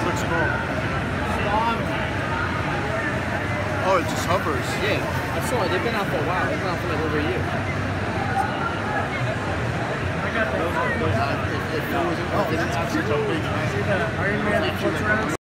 looks cool. Oh, it just hovers. Yeah, I saw it. They've been out for a while. They've been out for like over a year. I got that. If it was,